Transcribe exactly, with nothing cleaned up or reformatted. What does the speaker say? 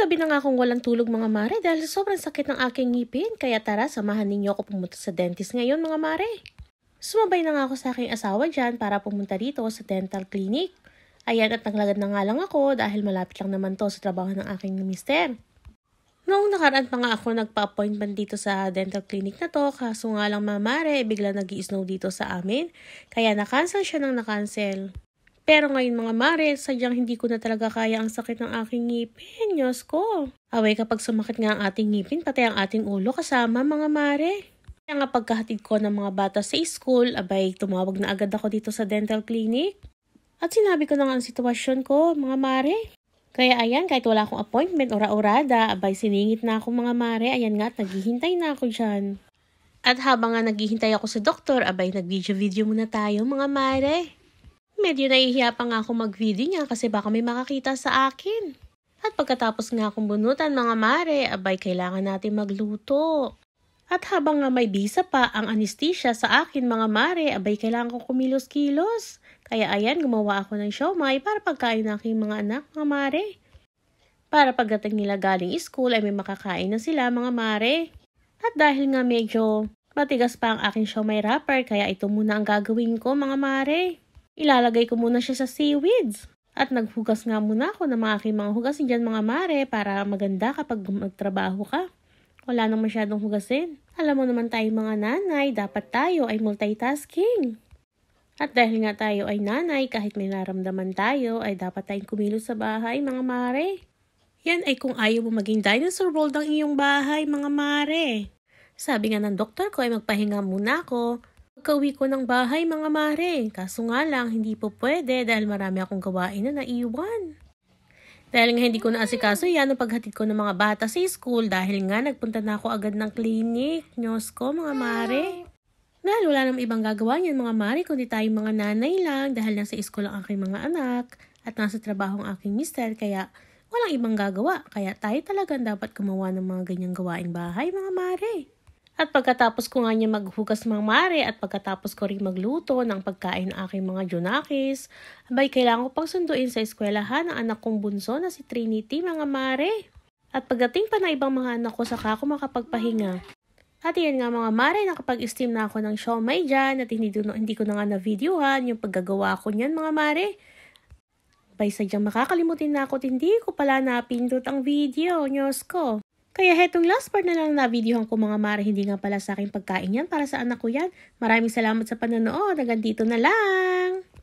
gabi na nga akong walang tulog mga mare dahil sa sobrang sakit ng aking ngipin. Kaya tara, samahan ninyo ako pumunta sa dentist ngayon mga mare. Sumabay na nga ako sa aking asawa dyan para pumunta dito sa dental clinic. Ayan, at naglagad na nga lang ako dahil malapit lang naman to sa trabaho ng aking mister. Noong nakaraan pa nga ako nagpa-appointment dito sa dental clinic na to, kaso nga lang mga mare, bigla nag-i-snow dito sa amin. Kaya na-cancel siya ng na-cancel. Pero ngayon mga mare, sadyang hindi ko na talaga kaya ang sakit ng aking ngipin. Diyos ko. Away kapag sumakit nga ang ating ngipin, pati ang ating ulo kasama mga mare. Kaya nga pagkahatid ko ng mga bata sa school, abay tumawag na agad ako dito sa dental clinic. At sinabi ko na nga ang sitwasyon ko mga mare. Kaya ayan, kahit wala akong appointment, ora-orada, abay siningit na ako mga mare. Ayan nga at naghihintay na ako dyan. At habang nga naghihintay ako sa doktor, abay nag-video-video muna tayo mga mare. Medyo nahihiya pa nga ako mag-video niya kasi baka may makakita sa akin. At pagkatapos nga akong bunutan mga mare, abay kailangan natin magluto. At habang nga may bisa pa ang anesthesia sa akin mga mare, abay kailangan ko kumilos-kilos. Kaya ayan, gumawa ako ng siomai para pagkain ng aking mga anak mga mare. Para pagdating nila galing school ay may makakain na sila mga mare. At dahil nga medyo matigas pa ang aking siomai wrapper, kaya ito muna ang gagawin ko mga mare. Ilalagay ko muna siya sa seaweeds. At naghugas nga muna ako ng mga aking mga hugasin dyan mga mare para maganda kapag magtrabaho ka. Wala nang masyadong hugasin. Alam mo naman tayo mga nanay, dapat tayo ay multitasking. At dahil nga tayo ay nanay, kahit may naramdaman tayo, ay dapat tayong kumilos sa bahay mga mare. Yan ay kung ayaw mo maging dinosaur world ang iyong bahay mga mare. Sabi nga ng doktor ko ay magpahinga muna ako. Pagka-uwi ko ng bahay mga mare, kaso nga lang hindi po pwede dahil marami akong gawain na naiwan. Dahil nga hindi ko naasikaso yan ang paghatid ko ng mga bata sa school dahil nga nagpunta na ako agad ng clinic. Diyos ko mga mare. Dahil wala namang ibang gagawa niyan mga mare kundi tayong mga nanay lang dahil nasa school ang aking mga anak at nasa trabaho ang aking mister kaya walang ibang gagawa. Kaya tayo talagang dapat gumawa ng mga ganyang gawaing bahay mga mare. At pagkatapos ko nga niya maghugas mga mare at pagkatapos ko rin magluto ng pagkain ng aking mga junakis, abay kailangan ko pang sunduin sa eskwelahan ang anak kong bunso na si Trinity mga mare. At pagdating pa na ibang mga anak ko saka ako makapagpahinga. At yan nga mga mare, nakapag-steam na ako ng siomai dyan at hindi, hindi ko na nga na-videohan yung paggagawa ko niyan mga mare. Abay sadyang makakalimutin na ako at hindi ko pala napindot ang video, Diyos ko. Kaya hetong last part na lang na videohan ko mga mare, hindi nga pala sa aking pagkain yan, para sa anak ko yan. Maraming salamat sa panonood, hanggang dito na lang!